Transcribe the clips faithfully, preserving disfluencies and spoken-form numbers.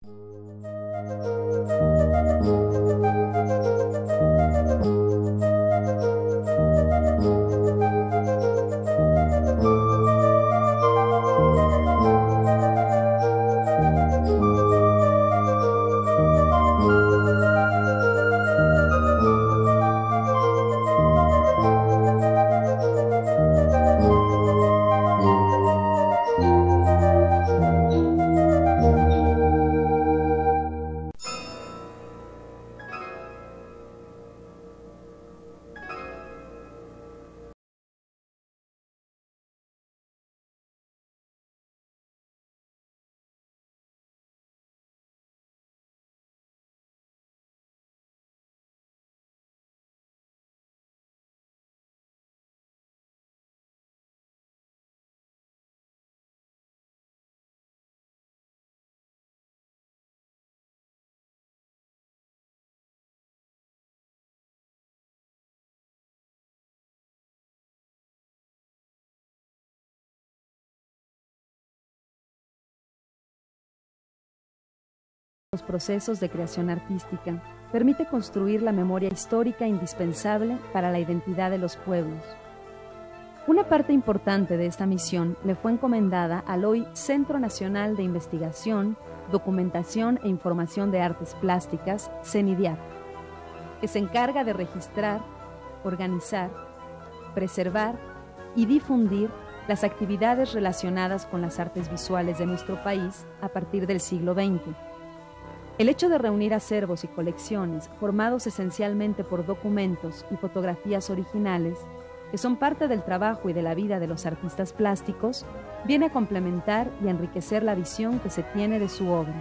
Los procesos de creación artística permite construir la memoria histórica indispensable para la identidad de los pueblos. Una parte importante de esta misión le fue encomendada al hoy Centro Nacional de Investigación, Documentación e Información de Artes Plásticas, CENIDIAP, que se encarga de registrar, organizar, preservar y difundir las actividades relacionadas con las artes visuales de nuestro país a partir del siglo veinte. El hecho de reunir acervos y colecciones formados esencialmente por documentos y fotografías originales, que son parte del trabajo y de la vida de los artistas plásticos, viene a complementar y a enriquecer la visión que se tiene de su obra.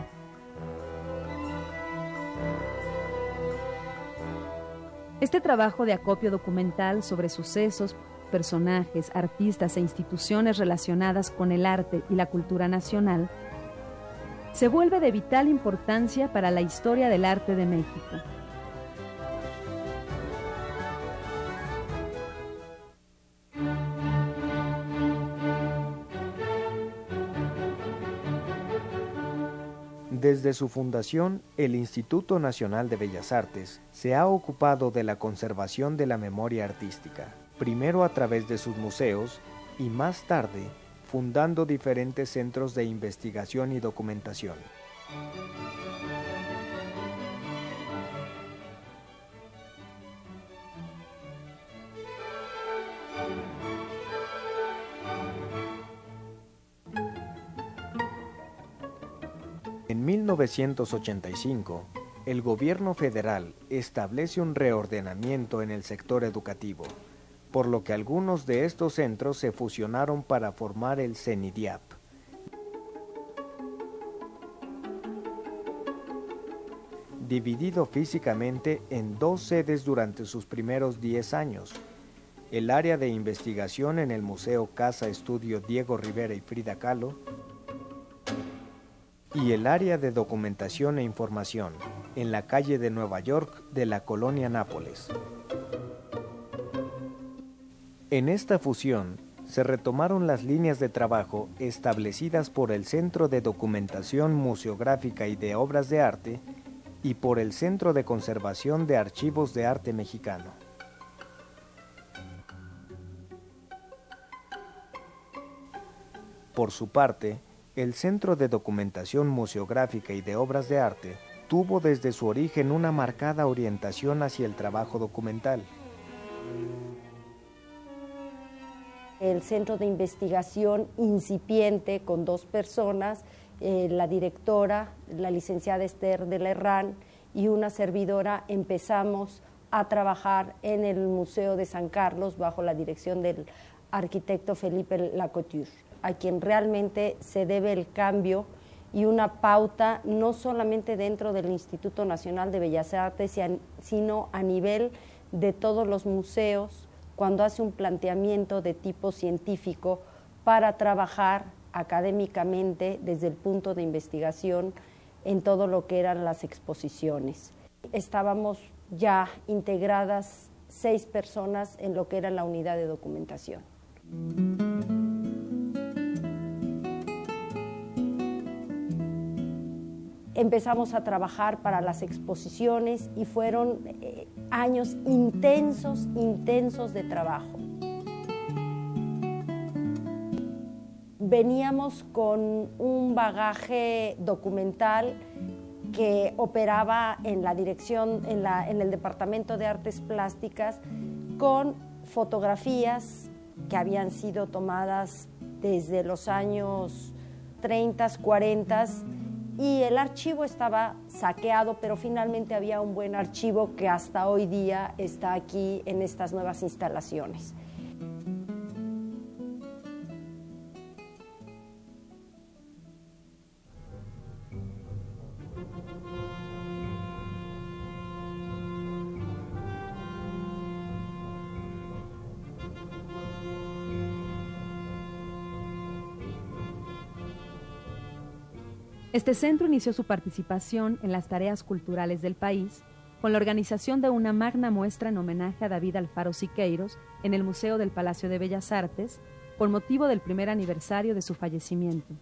Este trabajo de acopio documental sobre sucesos, personajes, artistas e instituciones relacionadas con el arte y la cultura nacional se vuelve de vital importancia para la historia del arte de México. Desde su fundación, el Instituto Nacional de Bellas Artes se ha ocupado de la conservación de la memoria artística, primero a través de sus museos y más tarde fundando diferentes centros de investigación y documentación. En mil novecientos ochenta y cinco, el gobierno federal establece un reordenamiento en el sector educativo, por lo que algunos de estos centros se fusionaron para formar el CENIDIAP. Dividido físicamente en dos sedes durante sus primeros diez años, el área de investigación en el Museo Casa Estudio Diego Rivera y Frida Kahlo, y el área de documentación e información en la calle de Nueva York de la colonia Nápoles. En esta fusión se retomaron las líneas de trabajo establecidas por el Centro de Documentación Museográfica y de Obras de Arte y por el Centro de Conservación de Archivos de Arte Mexicano. Por su parte, el Centro de Documentación Museográfica y de Obras de Arte tuvo desde su origen una marcada orientación hacia el trabajo documental. El centro de investigación incipiente con dos personas, eh, la directora, la licenciada Esther de la Herrán y una servidora, empezamos a trabajar en el Museo de San Carlos bajo la dirección del arquitecto Felipe Lacouture, a quien realmente se debe el cambio y una pauta no solamente dentro del Instituto Nacional de Bellas Artes, sino a nivel de todos los museos, cuando hace un planteamiento de tipo científico para trabajar académicamente desde el punto de investigación en todo lo que eran las exposiciones. Estábamos ya integradas seis personas en lo que era la unidad de documentación. empezamos a trabajar para las exposiciones y fueron eh, años intensos, intensos de trabajo. Veníamos con un bagaje documental que operaba en la dirección, en, la, en el Departamento de Artes Plásticas, con fotografías que habían sido tomadas desde los años treinta, cuarenta, y el archivo estaba saqueado, pero finalmente había un buen archivo que hasta hoy día está aquí en estas nuevas instalaciones. Este centro inició su participación en las tareas culturales del país con la organización de una magna muestra en homenaje a David Alfaro Siqueiros en el Museo del Palacio de Bellas Artes, con motivo del primer aniversario de su fallecimiento.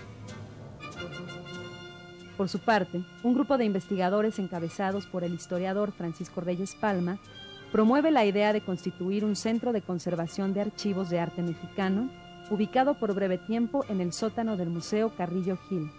Por su parte, un grupo de investigadores encabezados por el historiador Francisco Reyes Palma promueve la idea de constituir un centro de conservación de archivos de arte mexicano, ubicado por breve tiempo en el sótano del Museo Carrillo Gil.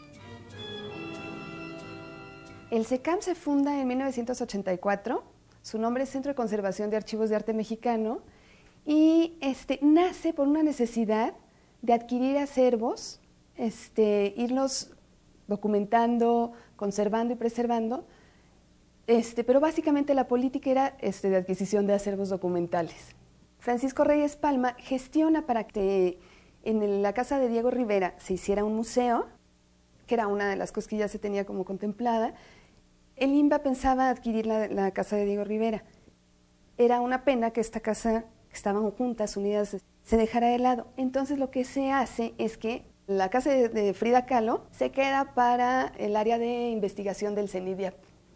El SECAM se funda en mil novecientos ochenta y cuatro, su nombre es Centro de Conservación de Archivos de Arte Mexicano, y este, nace por una necesidad de adquirir acervos, este, irlos documentando, conservando y preservando, este, pero básicamente la política era este, de adquisición de acervos documentales. Francisco Reyes Palma gestiona para que en la casa de Diego Rivera se hiciera un museo, que era una de las cosas que ya se tenía como contemplada. El INBA pensaba adquirir la, la casa de Diego Rivera. Era una pena que esta casa, que estaban juntas, unidas, se dejara de lado. Entonces lo que se hace es que la casa de, de Frida Kahlo se queda para el área de investigación del CENIDIAP.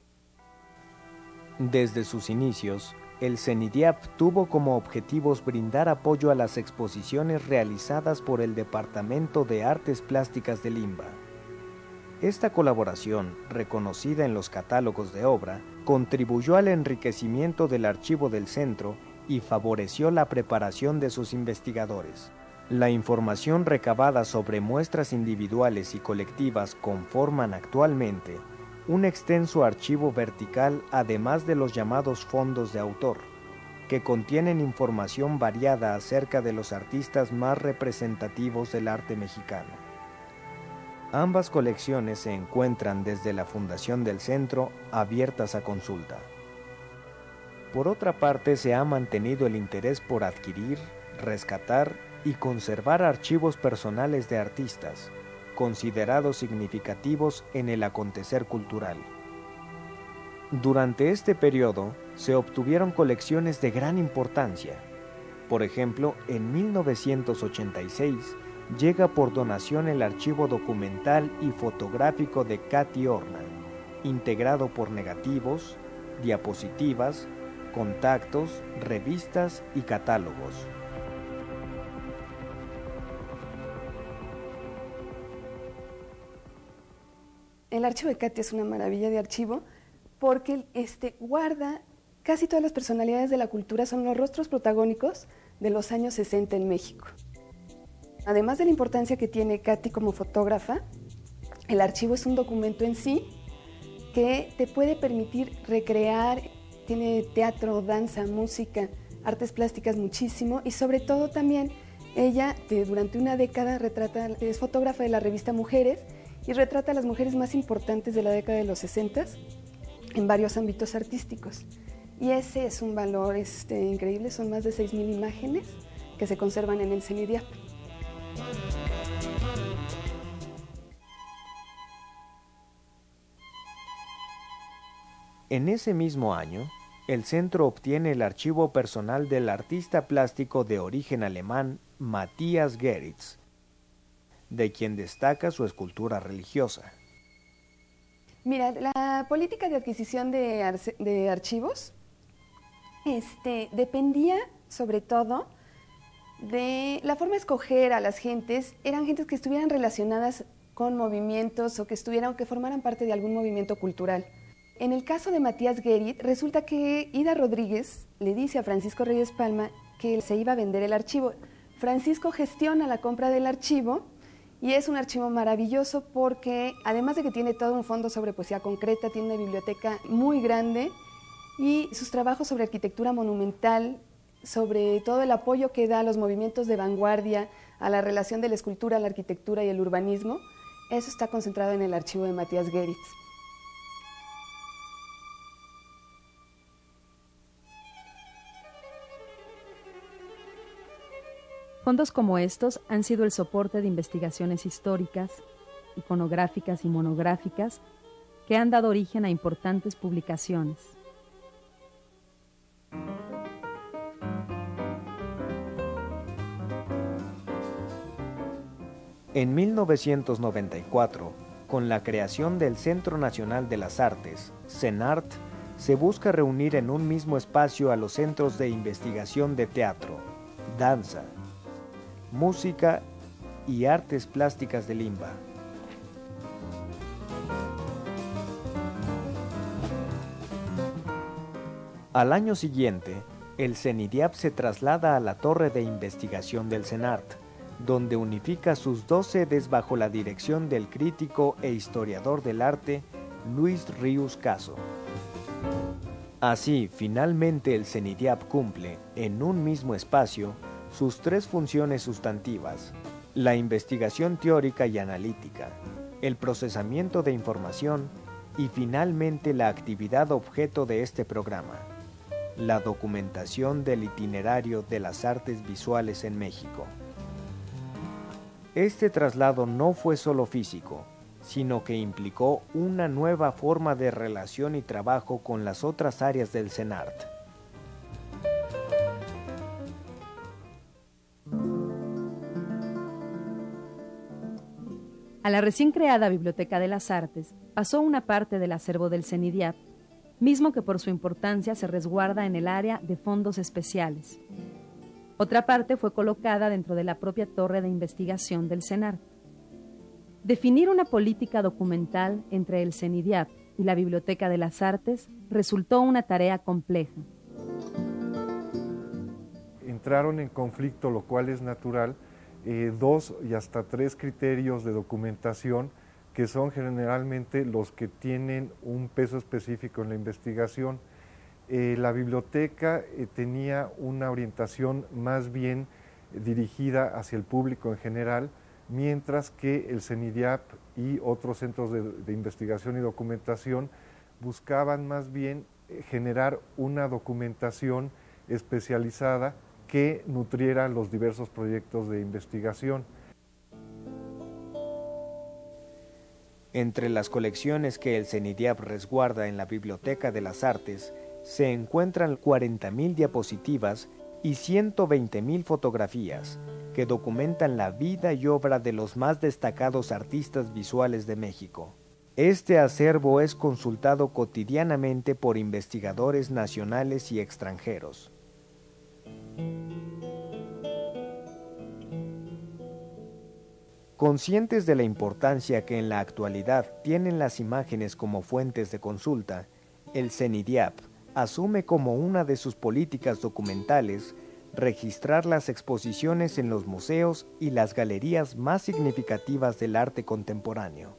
Desde sus inicios, el CENIDIAP tuvo como objetivos brindar apoyo a las exposiciones realizadas por el Departamento de Artes Plásticas del INBA. Esta colaboración, reconocida en los catálogos de obra, contribuyó al enriquecimiento del archivo del centro y favoreció la preparación de sus investigadores. La información recabada sobre muestras individuales y colectivas conforman actualmente un extenso archivo vertical, además de los llamados fondos de autor, que contienen información variada acerca de los artistas más representativos del arte mexicano. Ambas colecciones se encuentran desde la fundación del centro abiertas a consulta. Por otra parte, se ha mantenido el interés por adquirir, rescatar y conservar archivos personales de artistas, considerados significativos en el acontecer cultural. Durante este periodo, se obtuvieron colecciones de gran importancia. Por ejemplo, en mil novecientos ochenta y seis, llega por donación el archivo documental y fotográfico de Katy Horna, integrado por negativos, diapositivas, contactos, revistas y catálogos. El archivo de Katy es una maravilla de archivo porque este, guarda casi todas las personalidades de la cultura, son los rostros protagónicos de los años sesenta en México. Además de la importancia que tiene Katy como fotógrafa, el archivo es un documento en sí que te puede permitir recrear, tiene teatro, danza, música, artes plásticas muchísimo, y sobre todo también ella de, durante una década retrata, es fotógrafa de la revista Mujeres y retrata a las mujeres más importantes de la década de los sesenta en varios ámbitos artísticos. Y ese es un valor este, increíble, son más de seis mil imágenes que se conservan en el CENIDIAP. En ese mismo año, el centro obtiene el archivo personal del artista plástico de origen alemán Matthias Geritz, de quien destaca su escultura religiosa. Mira, la política de adquisición de, arce, de archivos este, dependía sobre todo de la forma de escoger a las gentes. Eran gentes que estuvieran relacionadas con movimientos o que estuvieran o que formaran parte de algún movimiento cultural. En el caso de Matías Guerit, resulta que Ida Rodríguez le dice a Francisco Reyes Palma que se iba a vender el archivo. Francisco gestiona la compra del archivo y es un archivo maravilloso porque, además de que tiene todo un fondo sobre poesía concreta, tiene una biblioteca muy grande y sus trabajos sobre arquitectura monumental, sobre todo el apoyo que da a los movimientos de vanguardia, a la relación de la escultura, la arquitectura y el urbanismo, eso está concentrado en el archivo de Matías Guerit. Fondos como estos han sido el soporte de investigaciones históricas, iconográficas y monográficas que han dado origen a importantes publicaciones. En mil novecientos noventa y cuatro, con la creación del Centro Nacional de las Artes, CENART, se busca reunir en un mismo espacio a los centros de investigación de teatro, danza, música y artes plásticas de Limba. Al año siguiente, el CENIDIAP se traslada a la torre de investigación del CENART, donde unifica sus dos sedes bajo la dirección del crítico e historiador del arte Luis Ríos Caso. Así, finalmente el CENIDIAP cumple, en un mismo espacio, sus tres funciones sustantivas: la investigación teórica y analítica, el procesamiento de información y finalmente la actividad objeto de este programa, la documentación del itinerario de las artes visuales en México. Este traslado no fue solo físico, sino que implicó una nueva forma de relación y trabajo con las otras áreas del CENART. A la recién creada Biblioteca de las Artes pasó una parte del acervo del CENIDIAP, mismo que por su importancia se resguarda en el área de fondos especiales. Otra parte fue colocada dentro de la propia torre de investigación del CENART. Definir una política documental entre el CENIDIAP y la Biblioteca de las Artes resultó una tarea compleja. Entraron en conflicto, lo cual es natural, eh, dos y hasta tres criterios de documentación que son generalmente los que tienen un peso específico en la investigación. Eh, la biblioteca eh, tenía una orientación más bien eh, dirigida hacia el público en general, mientras que el CENIDIAP y otros centros de, de investigación y documentación buscaban más bien eh, generar una documentación especializada que nutriera los diversos proyectos de investigación. Entre las colecciones que el CENIDIAP resguarda en la Biblioteca de las Artes se encuentran cuarenta mil diapositivas y ciento veinte mil fotografías que documentan la vida y obra de los más destacados artistas visuales de México. Este acervo es consultado cotidianamente por investigadores nacionales y extranjeros. Conscientes de la importancia que en la actualidad tienen las imágenes como fuentes de consulta, el CENIDIAP asume como una de sus políticas documentales registrar las exposiciones en los museos y las galerías más significativas del arte contemporáneo.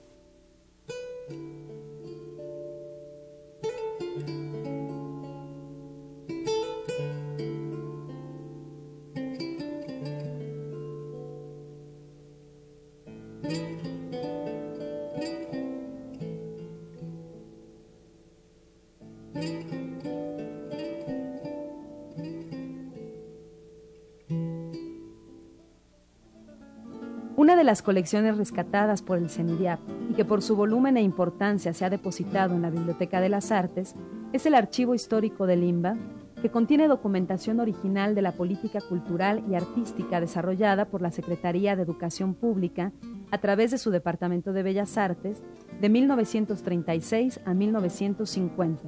Una de las colecciones rescatadas por el CENIDIAP y que por su volumen e importancia se ha depositado en la Biblioteca de las Artes es el Archivo Histórico de Limba, que contiene documentación original de la política cultural y artística desarrollada por la Secretaría de Educación Pública a través de su Departamento de Bellas Artes de mil novecientos treinta y seis a mil novecientos cincuenta.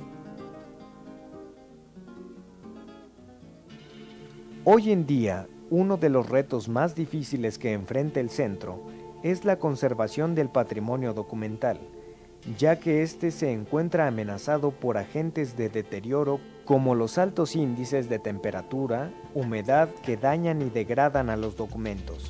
Hoy en día, uno de los retos más difíciles que enfrenta el centro es la conservación del patrimonio documental, ya que éste se encuentra amenazado por agentes de deterioro como los altos índices de temperatura, humedad que dañan y degradan a los documentos.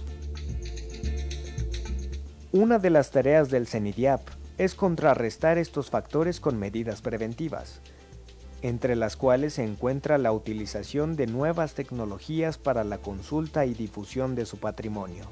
Una de las tareas del CENIDIAP es contrarrestar estos factores con medidas preventivas, entre las cuales se encuentra la utilización de nuevas tecnologías para la consulta y difusión de su patrimonio.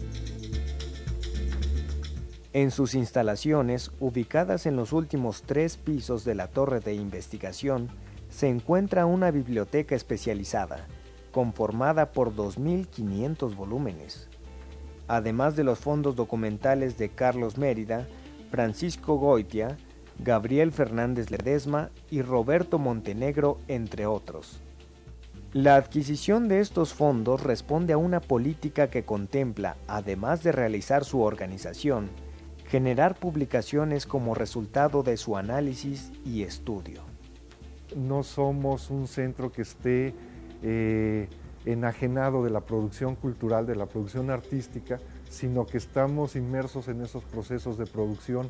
En sus instalaciones, ubicadas en los últimos tres pisos de la torre de investigación, se encuentra una biblioteca especializada, conformada por dos mil quinientos volúmenes. Además de los fondos documentales de Carlos Mérida, Francisco Goitia, Gabriel Fernández Ledesma y Roberto Montenegro, entre otros. La adquisición de estos fondos responde a una política que contempla, además de realizar su organización, generar publicaciones como resultado de su análisis y estudio. No somos un centro que esté eh, enajenado de la producción cultural, de la producción artística, sino que estamos inmersos en esos procesos de producción,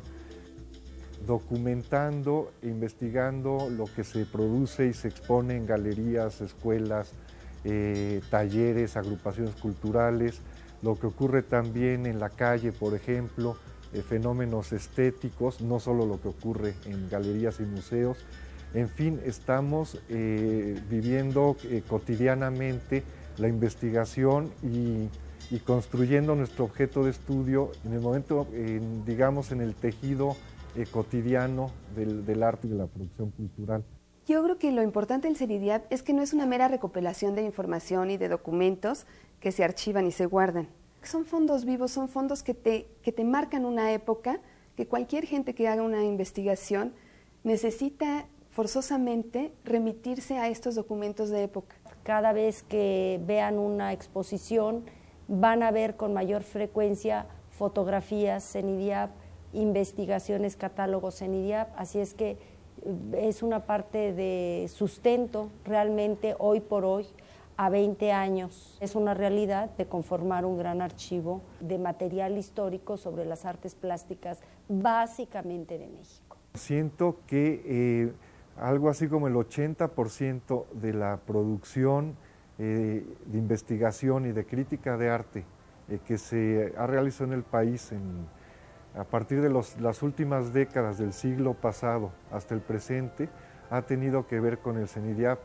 documentando e investigando lo que se produce y se expone en galerías, escuelas, eh, talleres, agrupaciones culturales, lo que ocurre también en la calle, por ejemplo, eh, fenómenos estéticos, no solo lo que ocurre en galerías y museos. En fin, estamos eh, viviendo eh, cotidianamente la investigación y, y construyendo nuestro objeto de estudio en el momento, en, digamos, en el tejido eh, cotidiano del, del arte y de la producción cultural. Yo creo que lo importante del CENIDIAP es que no es una mera recopilación de información y de documentos que se archivan y se guardan. Son fondos vivos, son fondos que te, que te marcan una época, que cualquier gente que haga una investigación necesita forzosamente remitirse a estos documentos de época. Cada vez que vean una exposición van a ver con mayor frecuencia fotografías CENIDIAP, investigaciones, catálogos CENIDIAP, así es que es una parte de sustento realmente hoy por hoy a veinte años. Es una realidad de conformar un gran archivo de material histórico sobre las artes plásticas básicamente de México. Siento que eh, algo así como el ochenta por ciento de la producción eh, de investigación y de crítica de arte eh, que se ha realizado en el país en, a partir de los, las últimas décadas del siglo pasado hasta el presente ha tenido que ver con el CENIDIAP.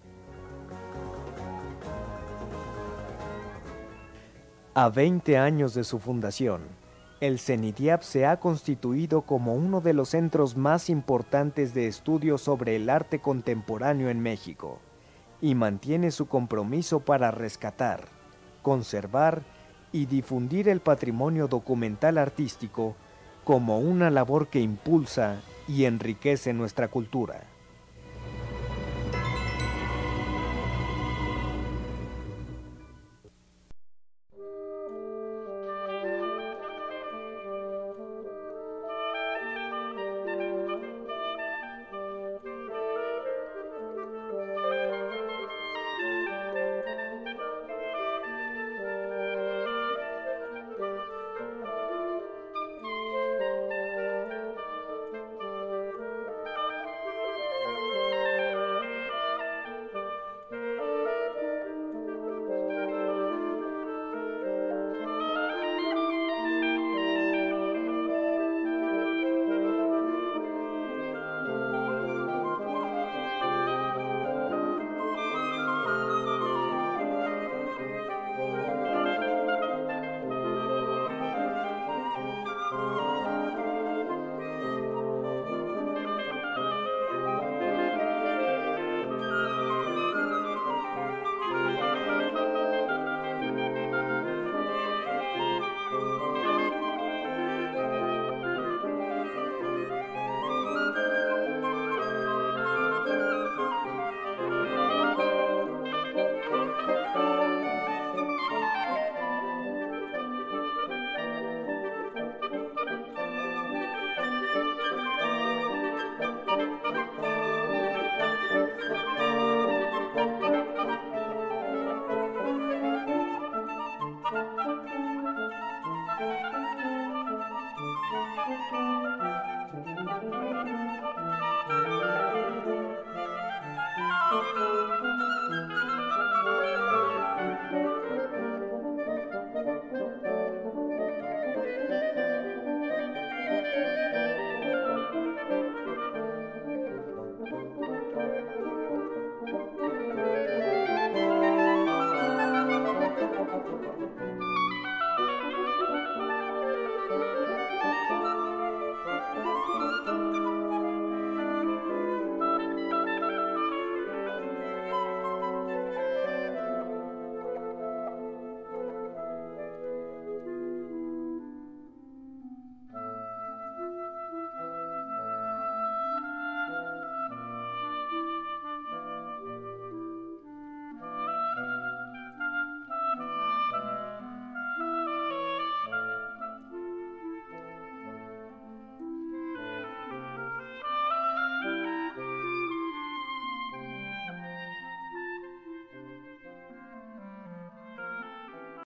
A veinte años de su fundación, el CENIDIAP se ha constituido como uno de los centros más importantes de estudio sobre el arte contemporáneo en México y mantiene su compromiso para rescatar, conservar y difundir el patrimonio documental artístico como una labor que impulsa y enriquece nuestra cultura.